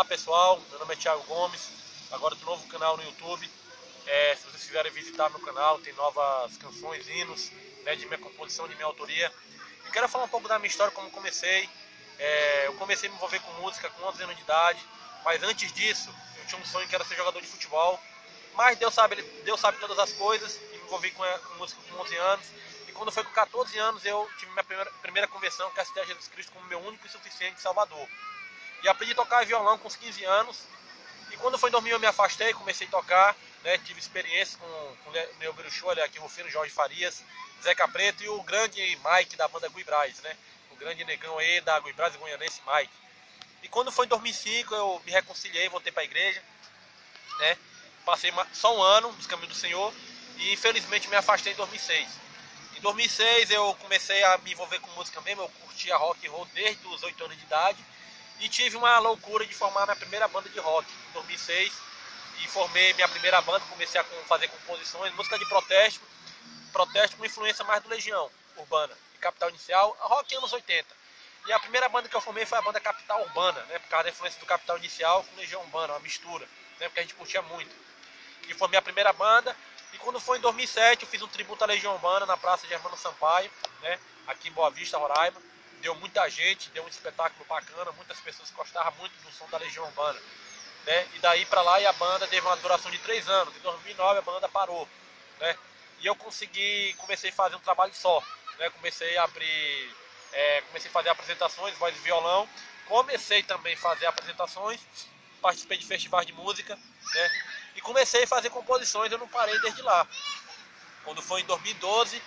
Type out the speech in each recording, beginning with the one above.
Olá pessoal, meu nome é Thiago Gomes, agora tem um novo canal no YouTube. Se vocês quiserem visitar meu canal, tem novas canções, hinos, né, de minha composição, de minha autoria. Eu quero falar um pouco da minha história, como comecei. Eu comecei a me envolver com música com 11 anos de idade, mas antes disso eu tinha um sonho que era ser jogador de futebol. Mas Deus sabe todas as coisas, e me envolvi com música com 11 anos. E quando foi com 14 anos eu tive minha primeira conversão, que é aceitar Jesus Cristo como meu único e suficiente Salvador. E aprendi a tocar violão com uns 15 anos. E quando foi em 2000 eu me afastei, comecei a tocar, né, tive experiência com o Neo Biruchu, aqui Rufino, Jorge Farias, Zeca Preto e o grande Mike da banda Guibraz, né? O grande negão aí da Guibraz Goianense, Mike. E quando foi em 2005 eu me reconciliei, voltei para a igreja, né? Passei só um ano nos caminhos do Senhor e infelizmente me afastei em 2006. Em 2006 eu comecei a me envolver com música mesmo, eu curtia rock and roll desde os 8 anos de idade. E tive uma loucura de formar minha primeira banda de rock em 2006. E formei minha primeira banda, comecei a fazer composições, música de protesto com influência mais do Legião Urbana. E Capital Inicial, rock anos 80. E a primeira banda que eu formei foi a banda Capital Urbana, né, por causa da influência do Capital Inicial com Legião Urbana, uma mistura, né, porque a gente curtia muito. E formei a primeira banda. E quando foi em 2007 eu fiz um tributo à Legião Urbana na Praça de Germano Sampaio, né, aqui em Boa Vista, Roraima. Deu muita gente, deu um espetáculo bacana, muitas pessoas gostaram muito do som da Legião Urbana, né? E daí pra lá, e a banda teve uma duração de 3 anos. Em 2009 a banda parou, né? E eu comecei a fazer um trabalho só, né? Comecei a fazer apresentações, voz e violão. Comecei também a fazer apresentações, participei de festivais de música, né? E comecei a fazer composições, eu não parei desde lá. Quando foi em 2012,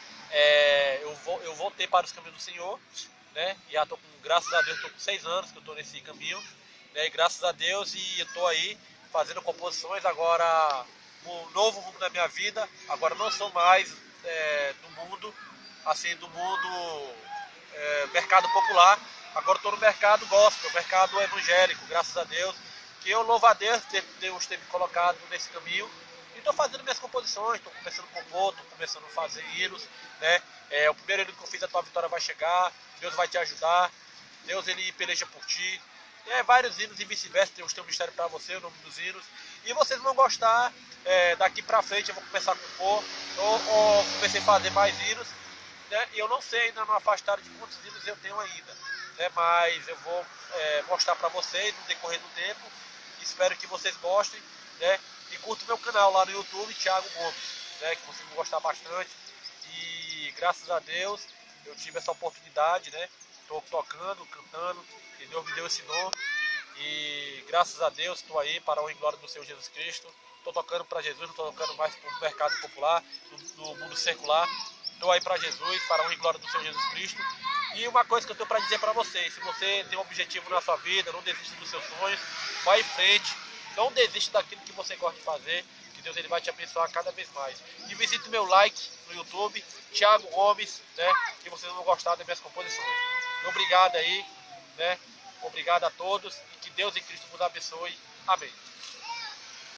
eu voltei para os caminhos do Senhor, né? E já tô graças a Deus, estou com 6 anos que eu estou nesse caminho, né? E graças a Deus, e eu estou aí fazendo composições agora, um novo rumo na minha vida. Agora não sou mais do mundo, assim, mercado popular. Agora estou no mercado gospel, mercado evangélico, graças a Deus. Que eu louvo a Deus ter me colocado nesse caminho. E estou fazendo minhas composições, estou começando a compor, estou começando a fazer hinos, né? O primeiro hino que eu fiz, A Tua Vitória Vai Chegar, Deus vai te ajudar, Deus ele peleja por ti. E vários hinos e vice-versa, tem um mistério para você, o nome dos hinos. E vocês vão gostar, daqui para frente eu vou começar a compor, ou comecei a fazer mais hinos, né? E eu não sei ainda no afastado de quantos hinos eu tenho ainda, né? Mas eu vou mostrar para vocês no decorrer do tempo. Espero que vocês gostem, né? E curta o meu canal lá no YouTube, Thiago Gomes, né? Que vocês vão gostar bastante. E graças a Deus eu tive essa oportunidade, né? Estou tocando, cantando, e Deus me deu esse dom. E graças a Deus estou aí para a honra e glória do Senhor Jesus Cristo. Estou tocando para Jesus, não estou tocando mais para o mercado popular, do mundo secular. Estou aí para Jesus, para a honra e glória do Senhor Jesus Cristo. E uma coisa que eu tenho para dizer para vocês: se você tem um objetivo na sua vida, não desista dos seus sonhos, vai em frente, não desista daquilo que você gosta de fazer, que Deus ele vai te abençoar cada vez mais. E visite o meu like no YouTube, Thiago Gomes, né, que vocês vão gostar das minhas composições. Obrigado aí, né, obrigado a todos, e que Deus e Cristo vos abençoe. Amém.